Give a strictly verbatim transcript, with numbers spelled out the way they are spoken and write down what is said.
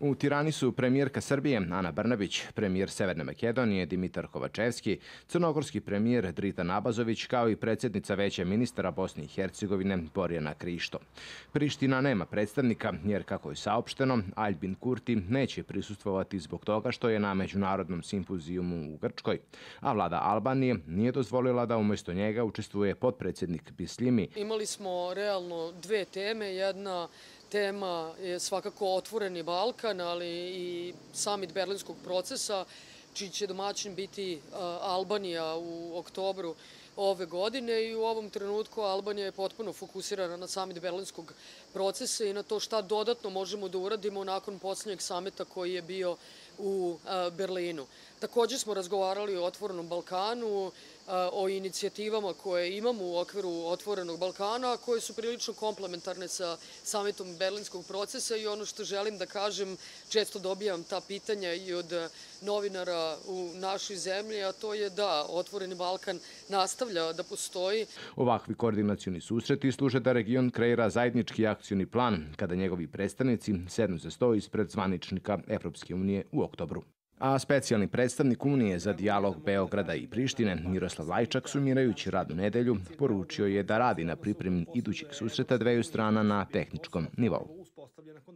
U Tirani su premijerka Srbije Ana Brnabić, premijer Severne Makedonije Dimitar Kovačevski, crnogorski premijer Dritan Abazović kao i predsjednica Veća ministara Bosne i Hercegovine Borjana Krišto. Priština nema predstavnika jer, kako je saopšteno, Aljbin Kurti neće prisustvovati zbog toga što je na međunarodnom simpozijumu u Grčkoj, a vlada Albanije nije dozvolila da umjesto njega učestvuje potpredsjednik Bisljimi. Imali smo realno dve teme. Jedna tema je svakako Otvoreni Balkan, ali i samit Berlinskog procesa, čiji će domaćin biti Albanija u oktobru ove godine, i u ovom trenutku Albanija je potpuno fokusirana na samit Berlinskog procesa i na to šta dodatno možemo da uradimo nakon posljednjeg samita koji je bio u Berlinu. Također smo razgovarali o Otvorenom Balkanu, o inicijativama koje imamo u okviru Otvorenog Balkana, koje su prilično komplementarne sa samitom Berlinskog procesa, i ono što želim da kažem, često dobijam ta pitanja i od novinara u našoj zemlji, a to je da Otvoreni Balkan nastavlja da postoji. Ovakvi koordinacioni susreti služe da region kreira zajednički akcioni plan kada njegovi predstavnici sednu za sto ispred zvaničnika Evropske unije u oktobru. A specijalni predstavnik Unije za dijalog Beograda i Prištine, Miroslav Lajčak, sumirajući radnu nedelju, poručio je da radi na pripremi idućeg susreta dveju strana na tehničkom nivou.